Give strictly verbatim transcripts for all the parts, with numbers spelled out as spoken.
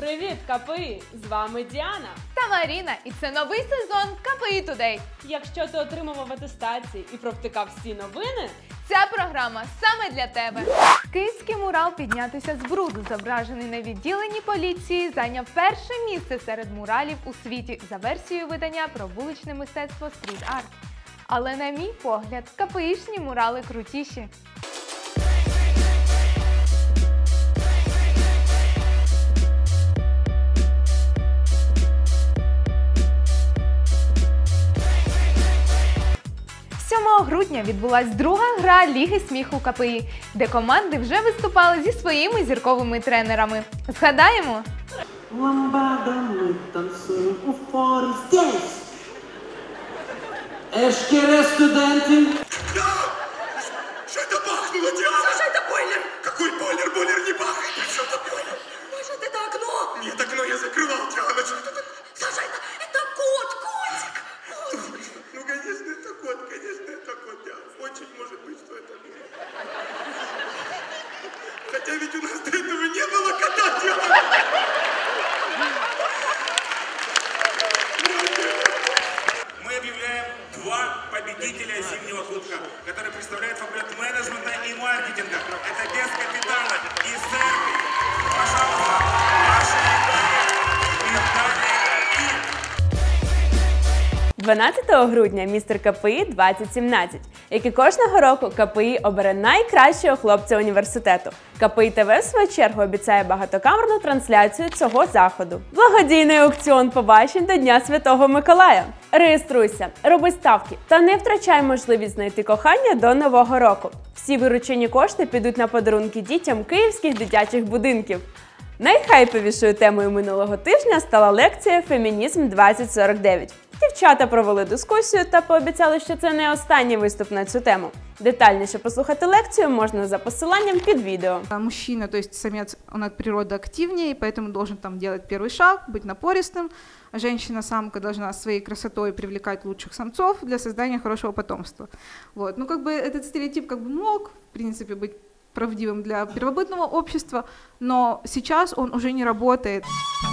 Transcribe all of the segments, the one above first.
Привіт, КПІ! З вами Діана та Маріна, і це новий сезон КПІ Today. Якщо ти отримував атестації і провтикав всі новини, ця програма саме для тебе. Київський мурал «Піднятися з бруду», зображений на відділенні поліції, зайняв перше місце серед муралів у світі за версією видання про вуличне мистецтво Street Art. Але, на мій погляд, КПІшні мурали крутіші. сьомого грудня відбулась друга гра Ліги сміху КПІ, де команди вже виступали зі своїми зірковими тренерами. Згадаємо? Ламбада, ми танцюємо у форі здесь. Эшкере, студенты. Что это бахнуло, Диана? Саша, это бойлер! Какой бойлер? Бойлер не бахает! При чем тут бойлер? Может, это окно? Нет, окно я закрывал, Диана. Что это такое? Саша, это, это кот, котик! Точно. Ну, конечно, это кот, конечно, это кот, Диана. Очень может быть, что это кот. Хотя ведь у нас до этого не было кота, Диана. Мы объявляем два победителя зимнего кубка, которые представляют факультет менеджмента и маркетинга. Это без капитана и церкви. Пожалуйста, ваши медали и... дванадцятого грудня містер КПІ двадцять сімнадцять, як і кожного року КПІ обере найкращого хлопця університету. КПІ ТВ, в свою чергу, обіцяє багатокамерну трансляцію цього заходу. Благодійний аукціон побачень до Дня Святого Миколая. Реєструйся, роби ставки та не втрачай можливість знайти кохання до Нового року. Всі виручені кошти підуть на подарунки дітям київських дитячих будинків. Найхайповішою темою минулого тижня стала лекція «Фемінізм двадцять сорок дев'ять». Дівчата провели дискусію та пообіцяли, що це не останній виступ на цю тему. Детальніше послухати лекцію можна за посиланням під відео. Мужчина, то есть самец, он от природы активнее, поэтому должен там делать первый шаг, быть напористым. А женщина-самка должна своей красотой привлекать лучших самцов для создания хорошего потомства. Вот. Ну, как бы этот стереотип как бы мог, в принципе, быть правдивым для первобытного общества, но сейчас он уже не работает.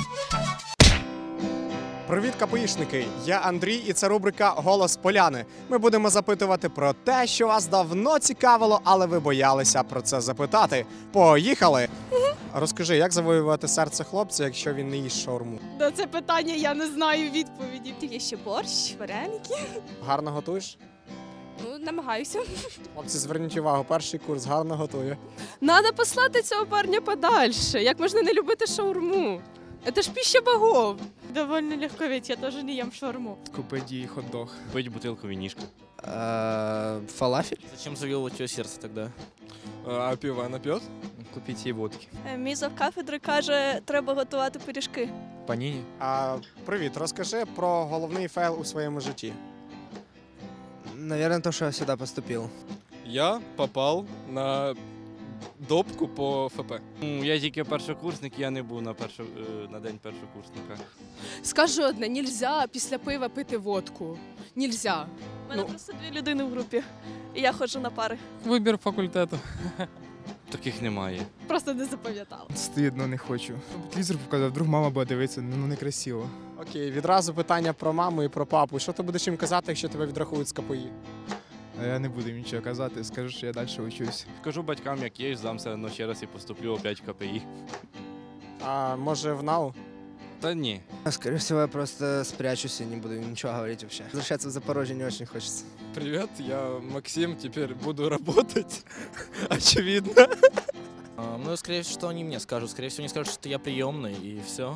Привіт, КПІшники! Я Андрій, і це рубрика «Голос Поляни». Ми будемо запитувати про те, що вас давно цікавило, але ви боялися про це запитати. Поїхали! Розкажи, як завоювати серце хлопця, якщо він не їсть шаурму? На це питання я не знаю відповіді. Є ще борщ, вареники. Гарно готуєш? Ну, намагаюся. Хлопці, зверніть увагу, перший курс гарно готує. Надо послати цього парня подальше. Як можна не любити шаурму? Это ж пища богов. Довольно легко, ведь я тоже не ем шаурму. Купить ей хот-дог. Купить бутылку винишка. Фалафель? Зачем завел ее сердце тогда? А пиво она пьет? Купить ей водки. Мій завкафедри каже, треба готувати пиріжки. Паніні? А, привіт, розкажи про головний фейл у своєму житті. Наверное, то, что я сюда поступил. Я попал на допку по ФП. Я тільки першокурсник, я не був на, першо, на день першокурсника. Скажу одне, нельзя після пива пити водку. Нельзя. У мене Ну. просто дві людини в групі, і я ходжу на пари. Вибір факультету. Таких немає. Просто не запам'ятала. Стидно, не хочу. Телевізор показав, вдруг мама буде дивитися, ну некрасиво. Окей, відразу питання про маму і про папу. Що ти будеш їм казати, якщо тебе відрахують з КПІ? А я не буду їм нічого казати, скажу, що я далі учусь. Скажу батькам, як є, здамся, але ще раз і поступлю опять в КПІ. А може в НАУ? Та ні. Скорее всего, я просто спрячусь и не буду ничего говорить вообще. Возвращаться в Запорожье не очень хочется. Привет, я Максим, теперь буду работать. Очевидно. А, ну, скорее всего, что они мне скажут. Скорее всего, они скажут, что я приемный, и все.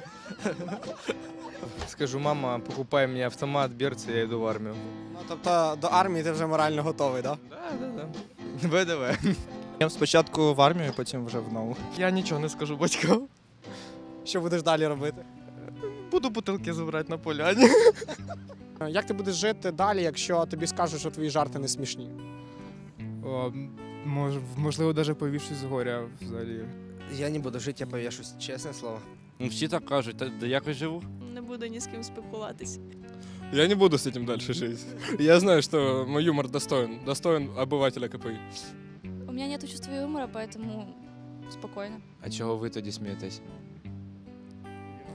Скажу, мама, покупай мне автомат, берцы, я иду в армию. Ну, тобто до армії ти вже морально готовий, так? Да, да, да. ВДВ. Я спочатку в армію, потім вже в НАУ. Я нічого не скажу батькам. Що будеш далі робити? Буду бутилки забирати на поляні. Як ти будеш жити далі, якщо тобі скажуть, що твої жарти не смішні? О, мож, можливо, навіть повішусь з горя взагалі. Я не буду жить, я повешусь, честное слово. Ну, всі так кажуть, та де якось живу. Не буду ні з ким спілкуватись. Я не буду с этим дальше жить. Я знаю, что мой юмор достоин, достоин обывателя КПИ. У меня нет чувства юмора, поэтому спокойно. А чого ви тоді смієтесь?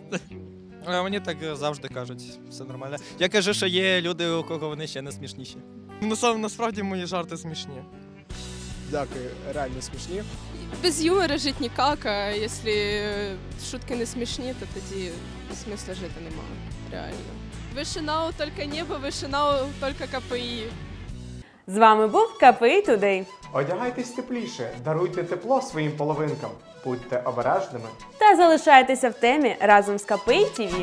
А мені так завжди кажуть, все нормально. Я кажу, що є люди, у кого вони ще не смішніші. Ну, насправді мої жарти смішні. Дякую, реально смішні. Без юмора жити ніяк, а якщо шутки не смішні, то тоді смисла жити немає. Реально. Вишинау тільки небо, вишинау тільки КПІ. З вами був КПІ Today. Одягайтесь тепліше, даруйте тепло своїм половинкам, будьте обережними. Та залишайтеся в темі разом з КПІ ТВ.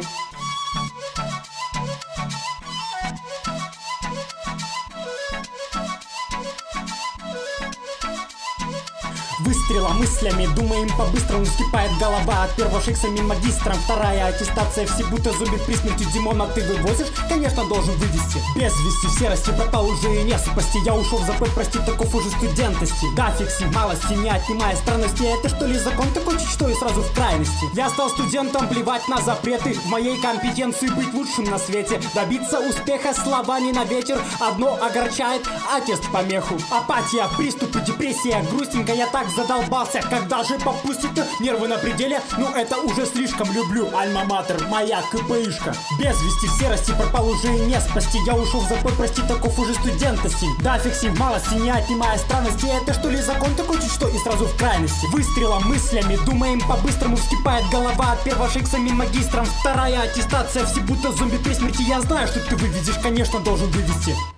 Выстрела мыслями, думаем по-быстрому, вскипает голова от первого шейкса мимо магистром. Вторая аттестация, все будто зубит при смерти Димона ты вывозишь, конечно должен вывести. Без вести в серости пропал уже и не спасти. Я ушел в запой, прости, таков уже студентности. Да, фикси, малости, не отнимая странности. Это что ли закон такой, чуть что и сразу в крайности. Я стал студентом, плевать на запреты. В моей компетенции быть лучшим на свете. Добиться успеха, слова не на ветер. Одно огорчает, аттест помеху. Апатия, приступы, депрессия, грустненько я так задолбался, когда же попустит нервы на пределе, ну это уже слишком. Люблю альма-матер, моя КПИшка. Без вести в серости пропал уже и не спасти. Я ушел в запой, прости, таков уже студентности. Да, фикси в малости, не отнимая странности. Это что ли закон такой, чуть что и сразу в крайности. Выстрелом мыслями, думаем по-быстрому, вскипает голова от первого шейкса мимо магистром. Вторая аттестация, все будто зомби при смерти. Я знаю, что ты выведешь, конечно должен вывести.